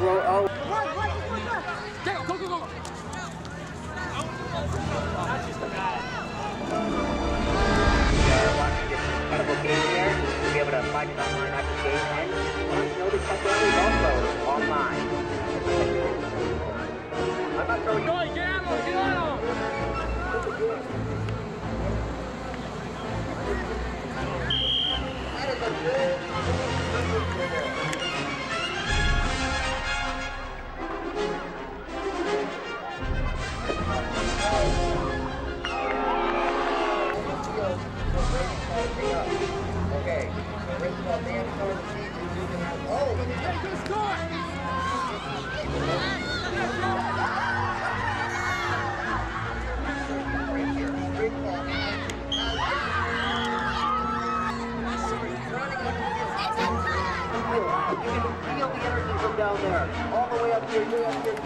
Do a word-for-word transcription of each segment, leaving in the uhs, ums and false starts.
Roll, oh. Go, go, go, go. That's just bad. Incredible game there. You'll be able to find it online after the game ends. Want to know the check is also online. I'm not sure. Go, get out of him, get out of him. That is a good. Okay, Gryffindor man for the season. You can have. Oh, look at that. Good score. Right here. Great ball. You can feel the energy from down there. All the way up here, way up here.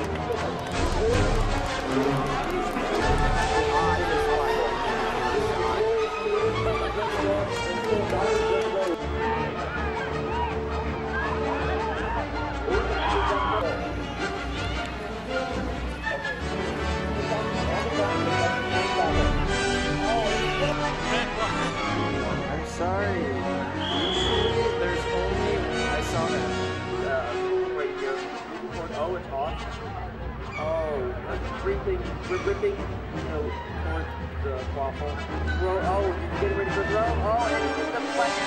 I'm sorry. Usually there's only, I saw that. Uh, right here. Oh, it's off. Oh, that's ripping, ripping, you know, towards the waffle. Throw, oh, you get ready for throw? Oh, and it's just a flash.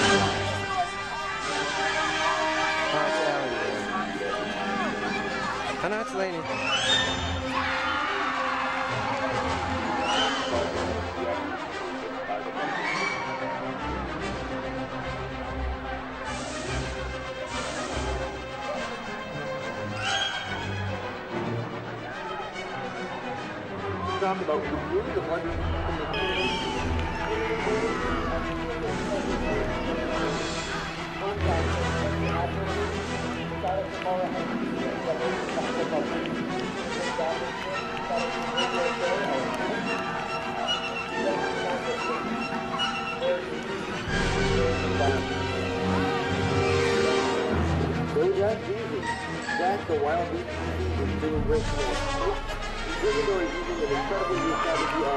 Oh, it's Allie. Oh, no, it's Lainey. Talk about really the one from the that's easy. That's the wild beast is doing great work. Gryffindor is using an incredible new strategy of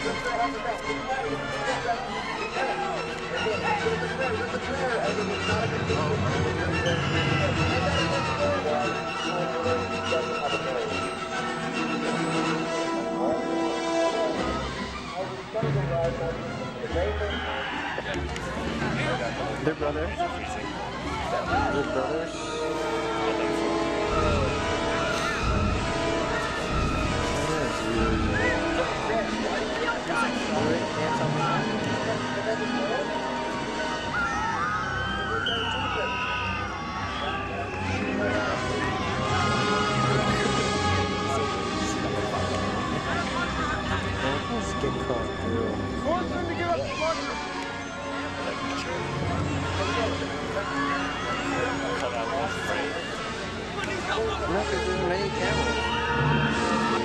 They're brothers. They're brothers. Not because there's many cameras.